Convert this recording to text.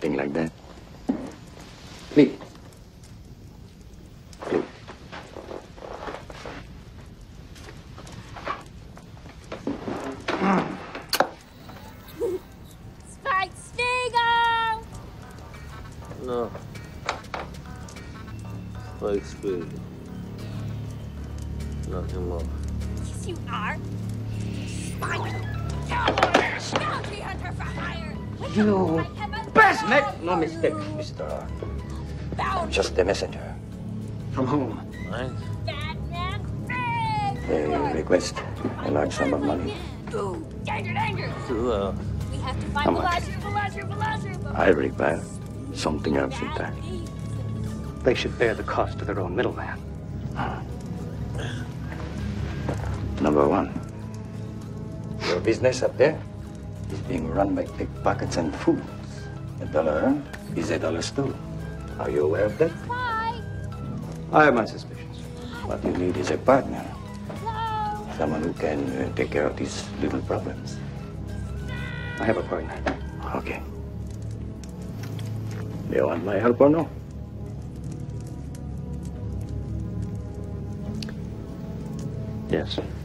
Nothing like that. Please. Please. Spike Spiegel! No. Spike Spiegel. Nothing more. Yes, you are. Spike! Cowboy! Bounty hunter for hire! You best make no mistake, Mr. I'm just a messenger. From whom? Mine? Batman Big! They request a large sum of money. Ooh, danger, danger! Too We have to How find much? Balazer. I require something else in time. They should bear the cost to their own middleman. Number one, your business up there is being run by pickpockets and fools. A dollar earned is a dollar stolen. Are you aware of that? Hi! I have my suspicions. What you need is a partner. Hello! Someone who can take care of these little problems. I have a partner. Okay. Do you want my help or no? Yes.